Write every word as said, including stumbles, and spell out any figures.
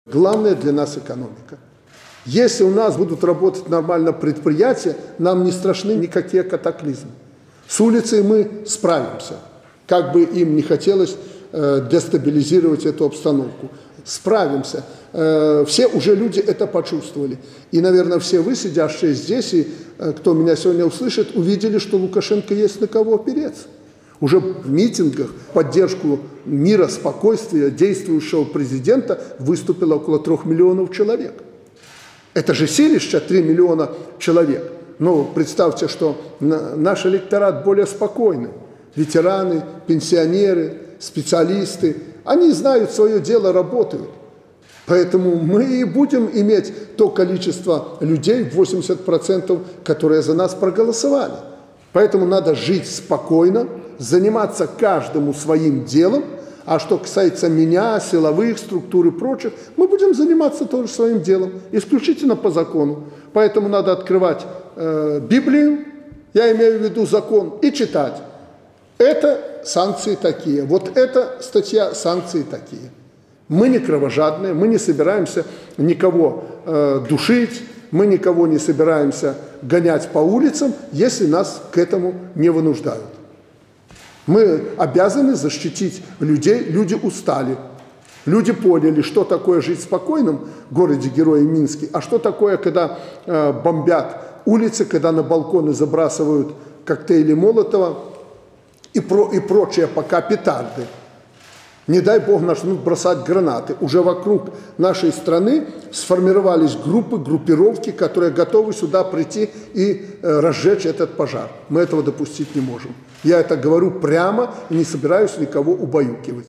Главное для нас экономика. Если у нас будут работать нормально предприятия, нам не страшны никакие катаклизмы. С улицей мы справимся, как бы им не хотелось э, дестабилизировать эту обстановку. Справимся. Э, все уже люди это почувствовали. И, наверное, все вы, сидящие здесь, и э, кто меня сегодня услышит, увидели, что Лукашенко есть на кого опереться. Уже в митингах в поддержку мира, спокойствия действующего президента выступило около трех миллионов человек. Это же силище три миллиона человек. Но представьте, что наш электорат более спокойный. Ветераны, пенсионеры, специалисты. Они знают свое дело, работают. Поэтому мы и будем иметь то количество людей, восемьдесят процентов, которые за нас проголосовали. Поэтому надо жить спокойно, заниматься каждому своим делом. А что касается меня, силовых структур и прочих, мы будем заниматься тоже своим делом, исключительно по закону. Поэтому надо открывать э, Библию, я имею в виду закон, и читать. Это санкции такие, вот эта статья санкции такие. Мы не кровожадные, мы не собираемся никого э, душить, мы никого не собираемся гонять по улицам, если нас к этому не вынуждают. Мы обязаны защитить людей, люди устали. Люди поняли, что такое жить в спокойном городе-герое Минске, а что такое, когда э, бомбят улицы, когда на балконы забрасывают коктейли Молотова и, про, и прочее пока петарды. Не дай бог начнут бросать гранаты. Уже вокруг нашей страны сформировались группы, группировки, которые готовы сюда прийти и э, разжечь этот пожар. Мы этого допустить не можем. Я это говорю прямо и не собираюсь никого убаюкивать.